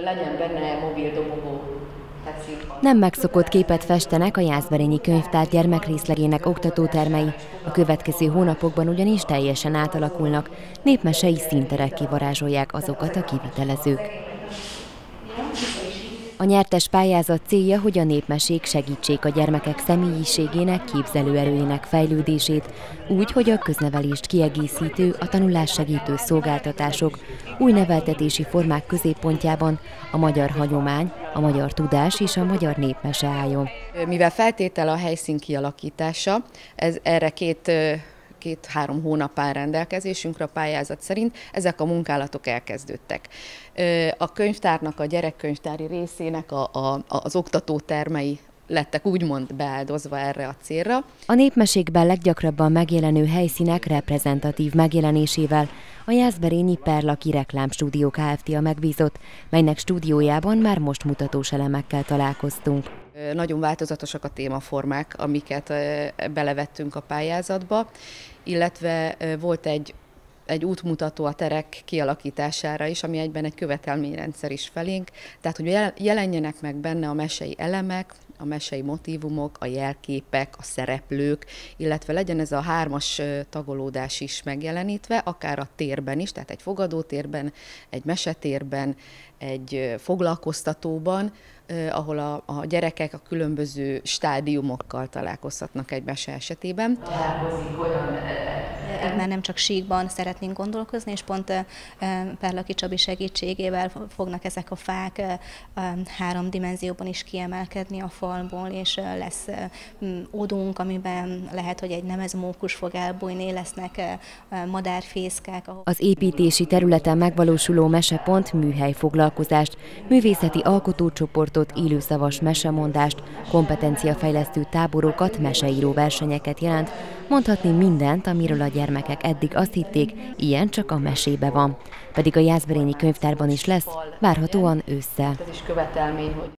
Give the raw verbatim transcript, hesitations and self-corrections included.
legyen benne mobil dobogó. Nem megszokott képet festenek a Jászberényi Könyvtár gyermekrészlegének oktatótermei. A következő hónapokban ugyanis teljesen átalakulnak, népmesei színterekké varázsolják azokat a kivitelezők. A nyertes pályázat célja, hogy a népmesék segítsék a gyermekek személyiségének, képzelőerőjének fejlődését, úgy, hogy a köznevelést kiegészítő, a tanulás segítő szolgáltatások új neveltetési formák középpontjában a magyar hagyomány, a magyar tudás és a magyar népmese álljon. Mivel feltétel a helyszín kialakítása, ez erre két két-három hónap áll rendelkezésünkre a pályázat szerint, ezek a munkálatok elkezdődtek. A könyvtárnak, a gyerekkönyvtári részének a, a, az oktatótermei lettek úgymond beáldozva erre a célra. A népmesékben leggyakrabban megjelenő helyszínek reprezentatív megjelenésével a Jászberényi Perlaki Reklámstúdió Kft. A megbízott, melynek stúdiójában már most mutatós elemekkel találkoztunk. Nagyon változatosak a témaformák, amiket belevettünk a pályázatba, illetve volt egy, egy útmutató a terek kialakítására is, ami egyben egy követelményrendszer is felénk, tehát hogy jelenjenek meg benne a mesei elemek, a mesei motívumok, a jelképek, a szereplők, illetve legyen ez a hármas tagolódás is megjelenítve, akár a térben is, tehát egy fogadótérben, egy mesetérben, egy foglalkoztatóban, ahol a, a gyerekek a különböző stádiumokkal találkozhatnak egy mese esetében. Már nem csak síkban szeretnénk gondolkozni, és pont Perlaki Csabi segítségével fognak ezek a fák három dimenzióban is kiemelkedni a falból, és lesz ódunk, amiben lehet, hogy egy nemezmókus fog elbújni, lesznek madárfészkák. Az építési területen megvalósuló mesepont műhely foglalkozást, művészeti alkotócsoportot, élőszavas mesemondást, kompetenciafejlesztő táborokat, meseíró versenyeket jelent, mondhatni mindent, amiről a gyermekek eddig azt hitték, ilyen csak a mesébe van. Pedig a Jászberényi Könyvtárban is lesz, várhatóan ősszel. Ez is követelmény, hogy